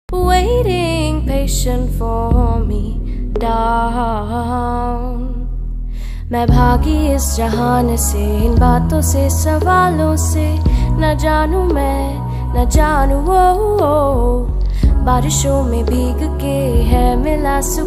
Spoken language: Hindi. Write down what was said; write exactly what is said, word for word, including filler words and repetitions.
waiting patient for me down. मैं भागी इस जहान से, इन बातों से सवालों से, न जानू मैं न जानू वो, वो। बारिशों में भीग के है मिला सुकून।